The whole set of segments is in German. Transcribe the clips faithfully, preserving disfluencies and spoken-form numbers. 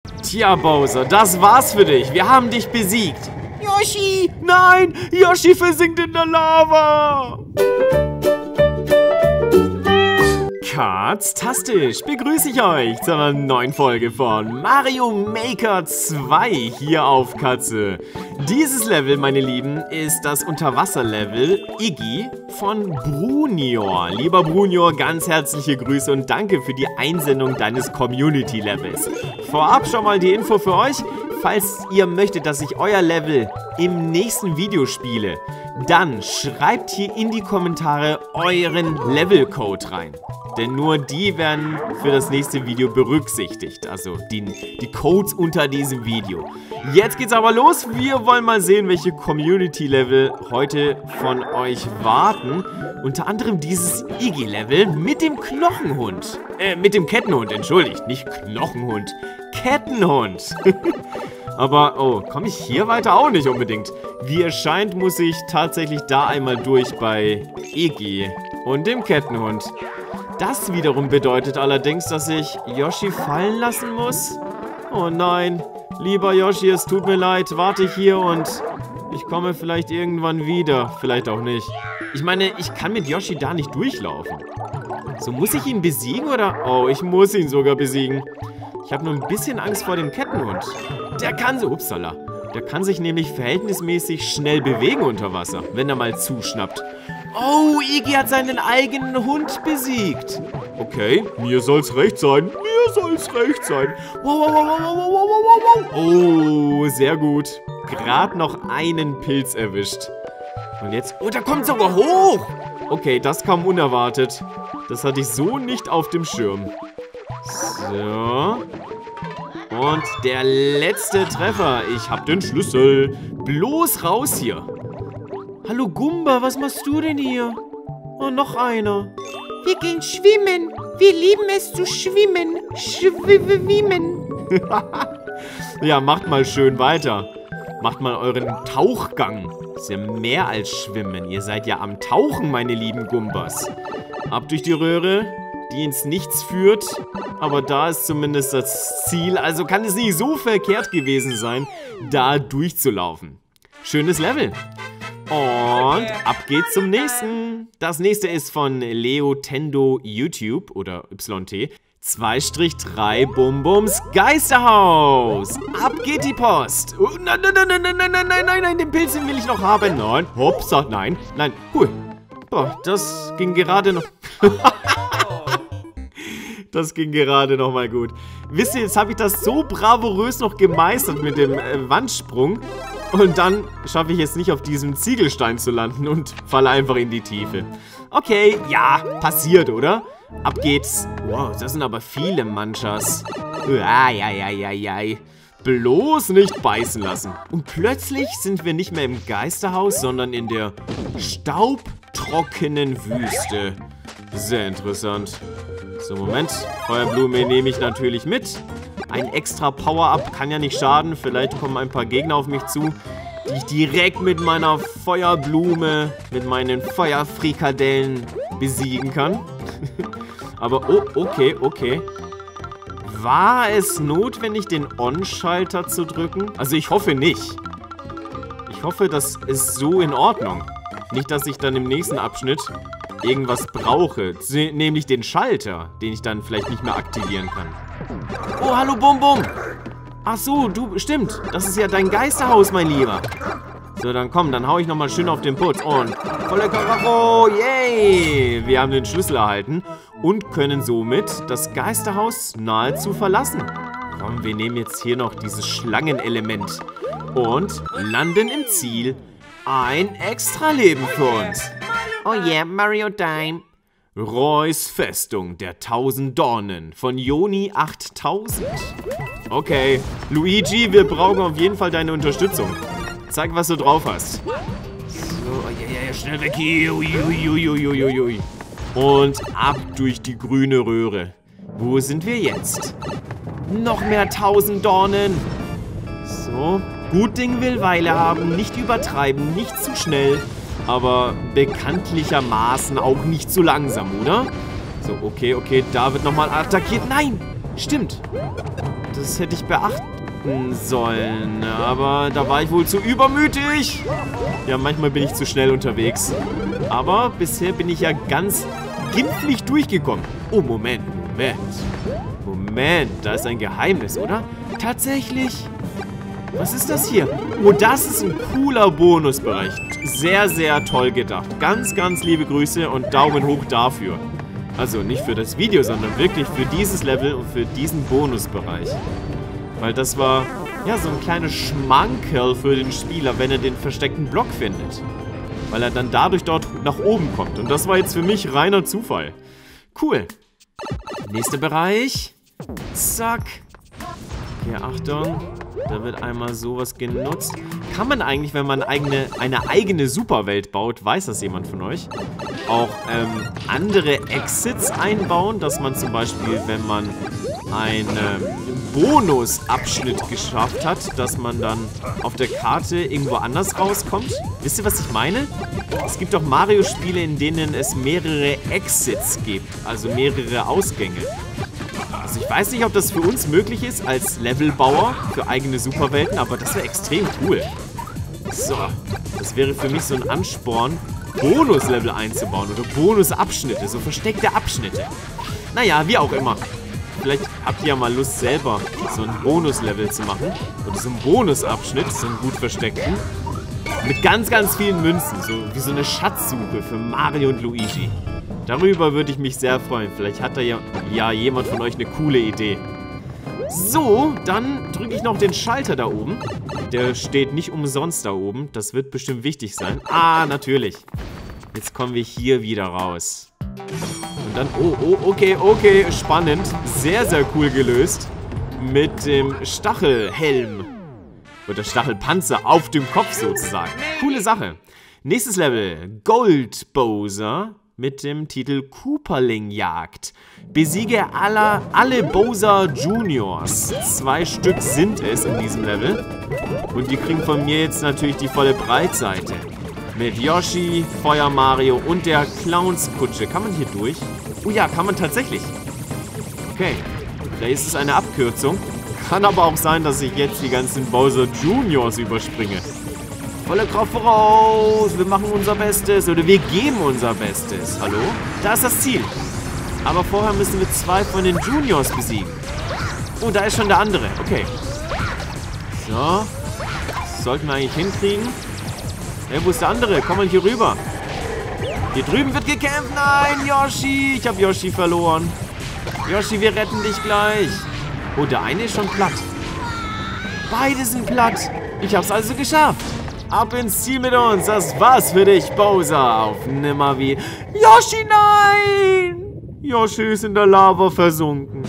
Tja, Bowser, das war's für dich. Wir haben dich besiegt. Yoshi! Nein! Yoshi versinkt in der Lava! Katztastisch begrüße ich euch zu einer neuen Folge von Mario Maker zwei hier auf Katze. Dieses Level, meine Lieben, ist das Unterwasserlevel Iggy von Brunior. Lieber Brunior, ganz herzliche Grüße und danke für die Einsendung deines Community-Levels. Vorab schon mal die Info für euch. Falls ihr möchtet, dass ich euer Level im nächsten Video spiele, dann schreibt hier in die Kommentare euren Levelcode rein. Denn nur die werden für das nächste Video berücksichtigt. Also die, die Codes unter diesem Video. Jetzt geht's aber los. Wir wollen mal sehen, welche Community-Level heute von euch warten. Unter anderem dieses Iggy-Level mit dem Knochenhund. Äh, mit dem Kettenhund, entschuldigt. Nicht Knochenhund. Kettenhund. Aber, oh, komme ich hier weiter? Auch nicht unbedingt. Wie es scheint, muss ich tatsächlich da einmal durch bei Iggy und dem Kettenhund. Das wiederum bedeutet allerdings, dass ich Yoshi fallen lassen muss. Oh nein, lieber Yoshi, es tut mir leid. Warte ich hier und ich komme vielleicht irgendwann wieder. Vielleicht auch nicht. Ich meine, ich kann mit Yoshi da nicht durchlaufen. So, muss ich ihn besiegen oder? Oh, ich muss ihn sogar besiegen. Ich habe nur ein bisschen Angst vor dem Kettenhund. Der kann so, upsala, der kann sich nämlich verhältnismäßig schnell bewegen unter Wasser, wenn er mal zuschnappt. Oh, Iggy hat seinen eigenen Hund besiegt. Okay, mir soll's recht sein. Mir soll's recht sein. Wow, wow, wow, wow, wow, wow, wow. Oh, sehr gut. Gerade noch einen Pilz erwischt. Und jetzt, oh, da kommt sogar hoch. Okay, das kam unerwartet. Das hatte ich so nicht auf dem Schirm. So. Und der letzte Treffer. Ich hab den Schlüssel. Bloß raus hier. Hallo Gumba, was machst du denn hier? Oh, noch einer. Wir gehen schwimmen. Wir lieben es zu schwimmen. Schwimmen. Ja, macht mal schön weiter. Macht mal euren Tauchgang. Ist ja mehr als Schwimmen. Ihr seid ja am Tauchen, meine lieben Gumbas. Ab durch die Röhre, die ins Nichts führt. Aber da ist zumindest das Ziel. Also kann es nicht so verkehrt gewesen sein, da durchzulaufen. Schönes Level. Und ab geht's zum nächsten. Das nächste ist von Leotendo YouTube oder Y T. zwei drei Bum Bums Geisterhaus. Ab geht die Post. Oh, nein, nein, nein, nein, nein, nein, nein, nein, nein, den Pilz will ich noch haben. Nein, hopsa, nein, nein. Hui. Boah, das ging gerade noch. Das ging gerade noch mal gut. Wisst ihr, jetzt habe ich das so bravourös noch gemeistert mit dem äh, Wandsprung. Und dann schaffe ich es nicht, auf diesem Ziegelstein zu landen und falle einfach in die Tiefe. Okay, ja, passiert, oder? Ab geht's. Wow, das sind aber viele Manchas. Ai, bloß nicht beißen lassen. Und plötzlich sind wir nicht mehr im Geisterhaus, sondern in der staubtrockenen Wüste. Sehr interessant. So, Moment. Feuerblume nehme ich natürlich mit. Ein extra Power-Up kann ja nicht schaden. Vielleicht kommen ein paar Gegner auf mich zu, die ich direkt mit meiner Feuerblume, mit meinen Feuerfrikadellen besiegen kann. Aber, oh, okay, okay. War es notwendig, den On-Schalter zu drücken? Also ich hoffe nicht. Ich hoffe, das ist so in Ordnung. Nicht, dass ich dann im nächsten Abschnitt irgendwas brauche. Nämlich den Schalter, den ich dann vielleicht nicht mehr aktivieren kann. Oh, hallo Bum Bum. Ach so, du, stimmt. Das ist ja dein Geisterhaus, mein Lieber. So, dann komm, dann hau ich nochmal schön auf den Putz. Und volle Karacho, yay! Wir haben den Schlüssel erhalten und können somit das Geisterhaus nahezu verlassen. Komm, wir nehmen jetzt hier noch dieses Schlangenelement und landen im Ziel. Ein Extra-Leben für uns. Oh yeah, Mario Time. Roys Festung der tausend Dornen von Joni achttausend. Okay, Luigi, wir brauchen auf jeden Fall deine Unterstützung. Zeig, was du drauf hast. So, ja, ja, ja, schnell weg hier. Ui, ui, ui, ui, ui, ui. Und ab durch die grüne Röhre. Wo sind wir jetzt? Noch mehr tausend Dornen. So, gut Ding will Weile haben, nicht übertreiben, nicht zu schnell. Aber bekanntlichermaßen auch nicht zu langsam, oder? So, okay, okay, da wird nochmal attackiert. Nein, stimmt. das hätte ich beachten sollen. Aber da war ich wohl zu übermütig. Ja, manchmal bin ich zu schnell unterwegs. Aber bisher bin ich ja ganz glimpflich durchgekommen. Oh, Moment, Moment. Moment, da ist ein Geheimnis, oder? Tatsächlich. Was ist das hier? Oh, das ist ein cooler Bonusbereich. Sehr, sehr toll gedacht. Ganz, ganz liebe Grüße und Daumen hoch dafür. Also nicht für das Video, sondern wirklich für dieses Level und für diesen Bonusbereich. Weil das war, ja, so ein kleiner Schmankerl für den Spieler, wenn er den versteckten Block findet. Weil er dann dadurch dort nach oben kommt. Und das war jetzt für mich reiner Zufall. Cool. Nächster Bereich. Zack. Okay, Achtung. Da wird einmal sowas genutzt. Kann man eigentlich, wenn man eigene, eine eigene Superwelt baut, weiß das jemand von euch, auch ähm, andere Exits einbauen, dass man zum Beispiel, wenn man einen Bonusabschnitt geschafft hat, dass man dann auf der Karte irgendwo anders rauskommt? Wisst ihr, was ich meine? Es gibt auch Mario-Spiele, in denen es mehrere Exits gibt, also mehrere Ausgänge. Also ich weiß nicht, ob das für uns möglich ist als Levelbauer für eigene Superwelten, aber das wäre extrem cool. So, das wäre für mich so ein Ansporn, Bonuslevel einzubauen oder Bonusabschnitte, so versteckte Abschnitte. Naja, wie auch immer. Vielleicht habt ihr ja mal Lust, selber so ein Bonuslevel zu machen. Oder so einen Bonusabschnitt, so einen gut versteckten. Mit ganz, ganz vielen Münzen, so wie so eine Schatzsuche für Mario und Luigi. Darüber würde ich mich sehr freuen. Vielleicht hat da ja, ja jemand von euch eine coole Idee. So, dann drücke ich noch den Schalter da oben. Der steht nicht umsonst da oben. Das wird bestimmt wichtig sein. Ah, natürlich. Jetzt kommen wir hier wieder raus. Und dann, oh, oh, okay, okay, spannend. Sehr, sehr cool gelöst. Mit dem Stachelhelm. Oder Stachelpanzer auf dem Kopf sozusagen. Coole Sache. Nächstes Level, Gold Bowser. Mit dem Titel Kooperling-Jagd. Besiege alle, alle Bowser Juniors. Zwei Stück sind es in diesem Level. Und die kriegen von mir jetzt natürlich die volle Breitseite. Mit Yoshi, Feuer Mario und der Clownskutsche. Kann man hier durch? Oh ja, kann man tatsächlich. Okay, vielleicht ist es eine Abkürzung. Kann aber auch sein, dass ich jetzt die ganzen Bowser Juniors überspringe. Volle Kraft voraus, wir machen unser Bestes oder wir geben unser Bestes. Hallo? Da ist das Ziel. Aber vorher müssen wir zwei von den Juniors besiegen. Oh, da ist schon der andere. Okay. So. Das sollten wir eigentlich hinkriegen. Hey, wo ist der andere? Komm mal hier rüber. Hier drüben wird gekämpft. Nein, Yoshi. Ich habe Yoshi verloren. Yoshi, wir retten dich gleich. Oh, der eine ist schon platt. Beide sind platt. Ich habe es also geschafft. Ab ins Ziel mit uns. Das war's für dich, Bowser. Auf Nimmerwie. Yoshi, nein! Yoshi ist in der Lava versunken.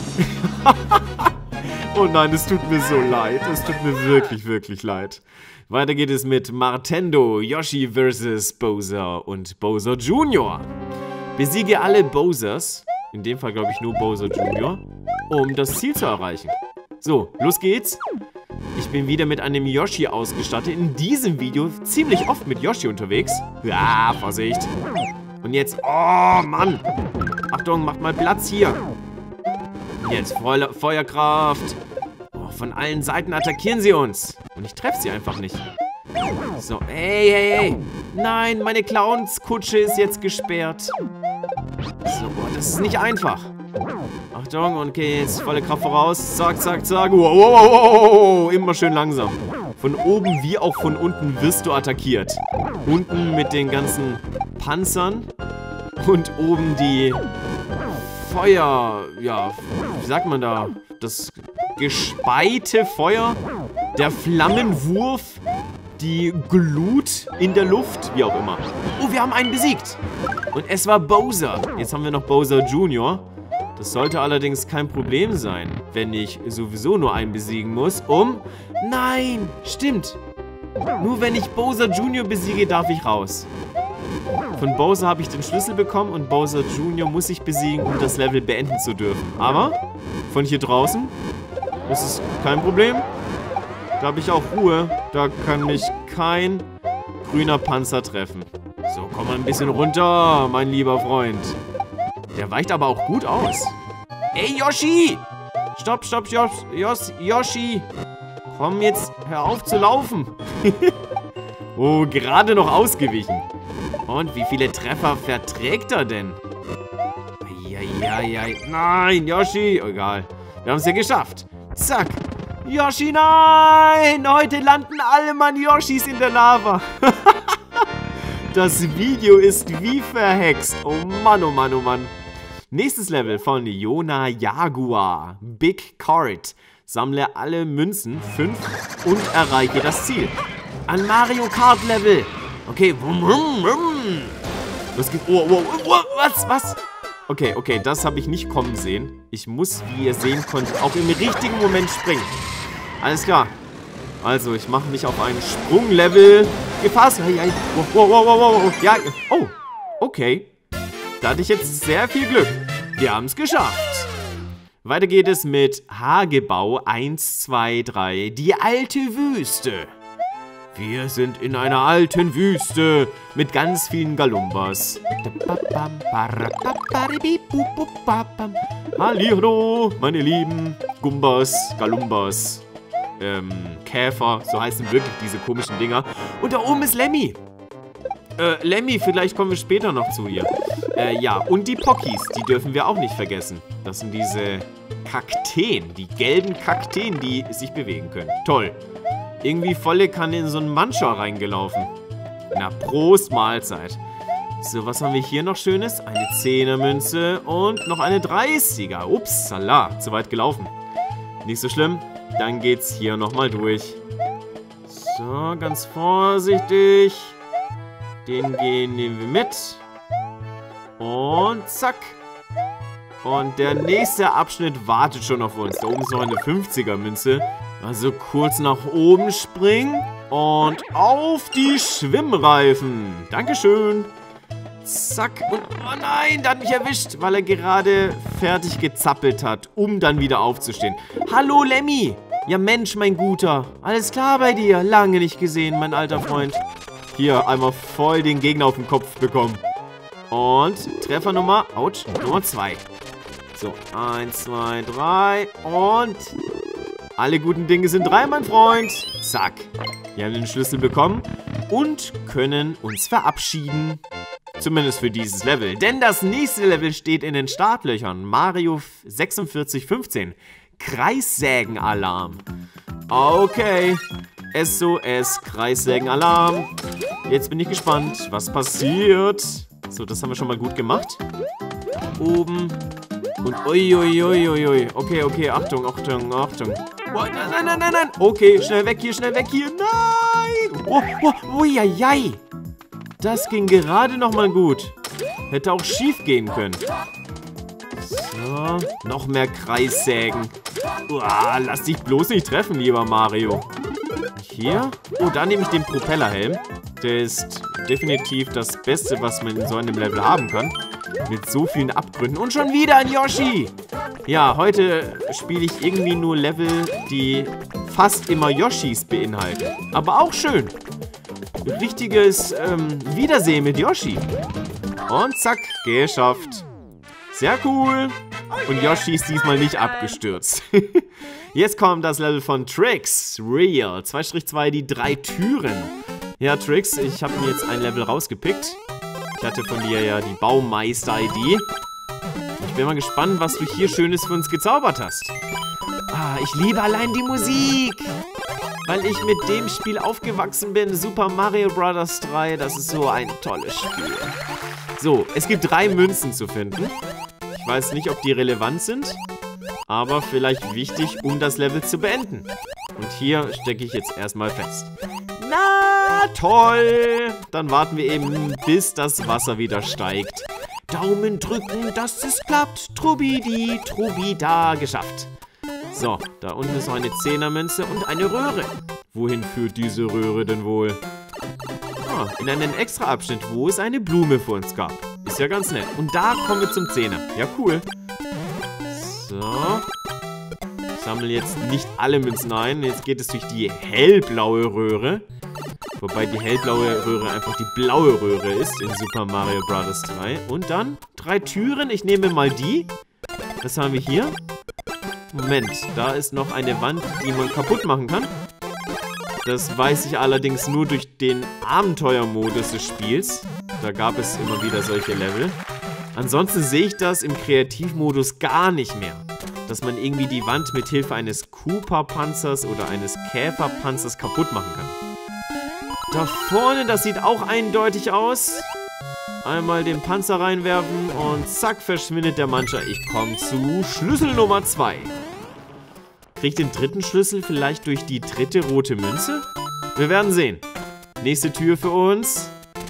Oh nein, es tut mir so leid. Es tut mir wirklich, wirklich leid. Weiter geht es mit Martendo, Yoshi versus Bowser und Bowser Junior. Besiege alle Bowsers, in dem Fall glaube ich nur Bowser Junior, um das Ziel zu erreichen. So, los geht's. Ich bin wieder mit einem Yoshi ausgestattet. In diesem Video ziemlich oft mit Yoshi unterwegs. Ja, Vorsicht. Und jetzt, oh Mann. Achtung, macht mal Platz hier. Jetzt Feu Feuerkraft. Oh, von allen Seiten attackieren sie uns. Und ich treffe sie einfach nicht. So, hey, hey, hey. Nein, meine Clownskutsche ist jetzt gesperrt. So, boah, das ist nicht einfach. Achtung, okay, jetzt volle Kraft voraus. Zack, zack, zack. Wow, wow, wow, wow. Immer schön langsam. Von oben wie auch von unten wirst du attackiert. Unten mit den ganzen Panzern. Und oben die Feuer... Ja, wie sagt man da? Das gespeite Feuer. Der Flammenwurf. Die Glut in der Luft. Wie auch immer. Oh, wir haben einen besiegt. Und es war Bowser. Jetzt haben wir noch Bowser Junior. Das sollte allerdings kein Problem sein, wenn ich sowieso nur einen besiegen muss, um... Nein, stimmt. Nur wenn ich Bowser Junior besiege, darf ich raus. Von Bowser habe ich den Schlüssel bekommen und Bowser Junior muss ich besiegen, um das Level beenden zu dürfen. Aber von hier draußen, das ist kein Problem. Da habe ich auch Ruhe. Da kann mich kein grüner Panzer treffen. So, komm mal ein bisschen runter, mein lieber Freund. Der weicht aber auch gut aus. Ey, Yoshi! Stopp, stopp, Josh, Josh, Yoshi. Komm jetzt, hör auf zu laufen. Oh, gerade noch ausgewichen. Und wie viele Treffer verträgt er denn? Eieiei. Nein, Yoshi. Egal. Wir haben es ja geschafft. Zack. Yoshi, nein. Heute landen alle meine Yoshis in der Lava. Das Video ist wie verhext. Oh Mann, oh Mann, oh Mann. Nächstes Level von Yona Jaguar. Big Cart. Sammle alle Münzen, fünf, und erreiche das Ziel. Ein Mario Kart Level. Okay. Was geht? Oh, oh, oh, was, was? Okay, okay, das habe ich nicht kommen sehen. Ich muss, wie ihr sehen konntet, auch im richtigen Moment springen. Alles klar. Also, ich mache mich auf ein Sprunglevel gefasst. Hey, hey. Wow, wow, wow, wow, wow. Ja, oh, okay. Da hatte ich jetzt sehr viel Glück. Wir haben es geschafft. Weiter geht es mit Hagebau eins, zwei, drei. Die alte Wüste. Wir sind in einer alten Wüste mit ganz vielen Galumbas. Hallihallo, meine lieben Gumbas, Galumbas, ähm, Käfer, so heißen wirklich diese komischen Dinger. Und da oben ist Lemmy. Äh, Lemmy, vielleicht kommen wir später noch zu ihr. Äh, ja, und die Pokis, die dürfen wir auch nicht vergessen. Das sind diese Kakteen, die gelben Kakteen, die sich bewegen können. Toll. Irgendwie volle Kanne in so einen Mancha reingelaufen. Na, Prost, Mahlzeit. So, was haben wir hier noch Schönes? Eine Zehnermünze und noch eine dreißiger. Upsala, zu weit gelaufen. Nicht so schlimm. Dann geht's hier nochmal durch. So, ganz vorsichtig. Den gehen nehmen wir mit. Und zack. Und der nächste Abschnitt wartet schon auf uns. Da oben ist noch eine fünfziger Münze. Also kurz nach oben springen. Und auf die Schwimmreifen. Dankeschön. Zack. Und oh nein, der hat mich erwischt, weil er gerade fertig gezappelt hat, um dann wieder aufzustehen. Hallo, Lemmy. Ja, Mensch, mein Guter. Alles klar bei dir? Lange nicht gesehen, mein alter Freund. Hier, einmal voll den Gegner auf den Kopf bekommen. Und Treffernummer, ouch, Nummer zwei. So, eins, zwei, drei und alle guten Dinge sind drei, mein Freund. Zack. Wir haben den Schlüssel bekommen und können uns verabschieden. Zumindest für dieses Level. Denn das nächste Level steht in den Startlöchern. Mario sechsundvierzig fünfzehn. Kreissägen-Alarm. Okay. S O S, Kreissägen-Alarm. Jetzt bin ich gespannt, was passiert. So, das haben wir schon mal gut gemacht. Nach oben. Und uiuiuiui. Okay, okay, Achtung, Achtung, Achtung. Oh, nein, nein, nein, nein, nein. Okay, schnell weg hier, schnell weg hier. Nein. Oh, oh, uiuiui. Das ging gerade noch mal gut. Hätte auch schief gehen können. So, noch mehr Kreissägen. Uah, lass dich bloß nicht treffen, lieber Mario. Hier. Oh, da nehme ich den Propellerhelm. Der ist definitiv das Beste, was man in so einem Level haben kann. Mit so vielen Abgründen. Und schon wieder ein Yoshi. Ja, heute spiele ich irgendwie nur Level, die fast immer Yoshis beinhalten. Aber auch schön. Richtiges ähm, Wiedersehen mit Yoshi. Und zack, geschafft. Sehr cool. Und Yoshi ist diesmal nicht abgestürzt. Jetzt kommt das Level von Trix. Real. zwei zwei, die drei Türen. Ja, Trix, ich habe mir jetzt ein Level rausgepickt. Ich hatte von dir ja die Baumeister-I D. Ich bin mal gespannt, was du hier Schönes für uns gezaubert hast. Ah, ich liebe allein die Musik. Weil ich mit dem Spiel aufgewachsen bin. Super Mario Bros. drei, das ist so ein tolles Spiel. So, es gibt drei Münzen zu finden. Ich weiß nicht, ob die relevant sind. Aber vielleicht wichtig, um das Level zu beenden. Und hier stecke ich jetzt erstmal fest. Na, toll. Dann warten wir eben, bis das Wasser wieder steigt. Daumen drücken, dass es klappt. Trubidi, Trubida, geschafft. So, da unten ist noch eine Zehnermünze und eine Röhre. Wohin führt diese Röhre denn wohl? Ah, in einen extra Abschnitt, wo es eine Blume für uns gab. Ist ja ganz nett. Und da kommen wir zum Zehner. Ja, cool. So. Ich sammle jetzt nicht alle Münzen ein. Jetzt geht es durch die hellblaue Röhre. Wobei die hellblaue Röhre einfach die blaue Röhre ist in Super Mario Bros. drei. Und dann drei Türen. Ich nehme mal die. Was haben wir hier? Moment, da ist noch eine Wand, die man kaputt machen kann. Das weiß ich allerdings nur durch den Abenteuermodus des Spiels. Da gab es immer wieder solche Level. Ansonsten sehe ich das im Kreativmodus gar nicht mehr. Dass man irgendwie die Wand mit Hilfe eines Koopa-Panzers oder eines Käferpanzers kaputt machen kann. Da vorne, das sieht auch eindeutig aus. Einmal den Panzer reinwerfen und zack, verschwindet der Mancher. Ich komme zu Schlüssel Nummer zwei. Krieg ich den dritten Schlüssel vielleicht durch die dritte rote Münze? Wir werden sehen. Nächste Tür für uns.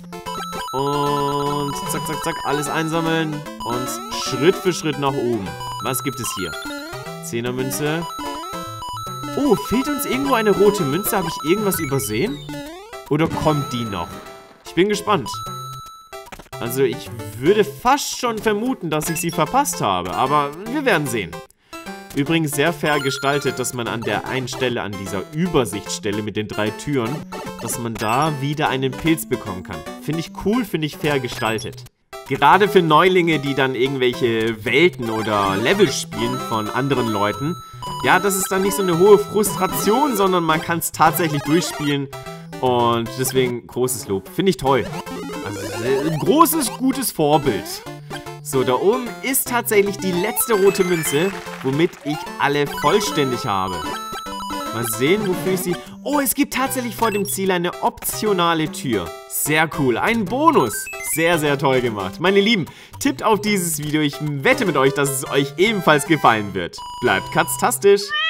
Und zack, zack, zack, alles einsammeln. Und Schritt für Schritt nach oben. Was gibt es hier? Zehnermünze. Oh, fehlt uns irgendwo eine rote Münze? Habe ich irgendwas übersehen? Oder kommt die noch? Ich bin gespannt. Also ich würde fast schon vermuten, dass ich sie verpasst habe. Aber wir werden sehen. Übrigens sehr fair gestaltet, dass man an der einen Stelle, an dieser Übersichtsstelle mit den drei Türen, dass man da wieder einen Pilz bekommen kann. Finde ich cool, finde ich fair gestaltet. Gerade für Neulinge, die dann irgendwelche Welten oder Level spielen von anderen Leuten. Ja, das ist dann nicht so eine hohe Frustration, sondern man kann es tatsächlich durchspielen. Und deswegen großes Lob. Finde ich toll. Also ein großes, gutes Vorbild. So, da oben ist tatsächlich die letzte rote Münze, womit ich alle vollständig habe. Mal sehen, wofür ich sie... Oh, es gibt tatsächlich vor dem Ziel eine optionale Tür. Sehr cool. Ein Bonus. Sehr, sehr toll gemacht. Meine Lieben, tippt auf dieses Video. Ich wette mit euch, dass es euch ebenfalls gefallen wird. Bleibt katztastisch.